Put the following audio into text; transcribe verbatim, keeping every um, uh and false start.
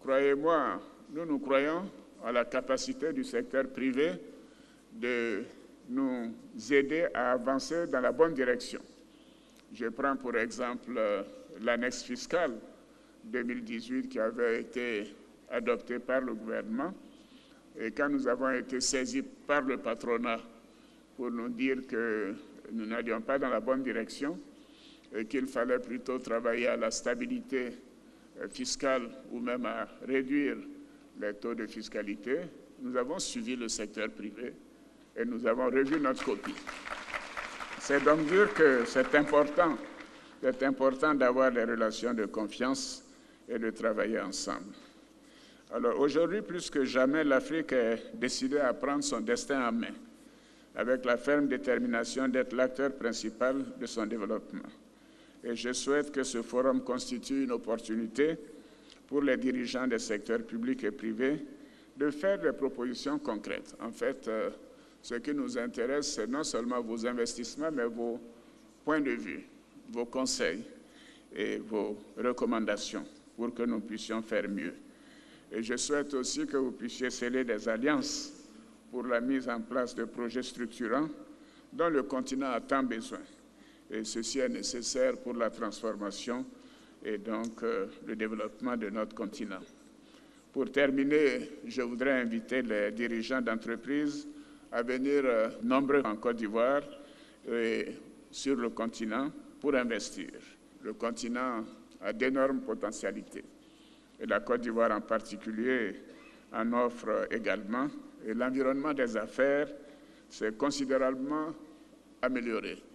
Croyez-moi, nous, nous croyons à la capacité du secteur privé de nous aider à avancer dans la bonne direction. Je prends pour exemple euh, l'annexe fiscale deux mille dix-huit qui avait été adoptée par le gouvernement. Et quand nous avons été saisis par le patronat pour nous dire que nous n'allions pas dans la bonne direction et qu'il fallait plutôt travailler à la stabilité fiscale ou même à réduire les taux de fiscalité, nous avons suivi le secteur privé et nous avons revu notre copie. C'est donc dire que c'est important, c'est important d'avoir des relations de confiance et de travailler ensemble. Alors aujourd'hui, plus que jamais, l'Afrique est décidée à prendre son destin en main, avec la ferme détermination d'être l'acteur principal de son développement. Et je souhaite que ce forum constitue une opportunité pour les dirigeants des secteurs publics et privés de faire des propositions concrètes. En fait, euh, ce qui nous intéresse, c'est non seulement vos investissements, mais vos points de vue, vos conseils et vos recommandations pour que nous puissions faire mieux. Et je souhaite aussi que vous puissiez sceller des alliances pour la mise en place de projets structurants dont le continent a tant besoin. Et ceci est nécessaire pour la transformation et donc euh, le développement de notre continent. Pour terminer, je voudrais inviter les dirigeants d'entreprises à venir euh, nombreux en Côte d'Ivoire et sur le continent pour investir. Le continent a d'énormes potentialités et la Côte d'Ivoire en particulier en offre également. Et l'environnement des affaires s'est considérablement amélioré.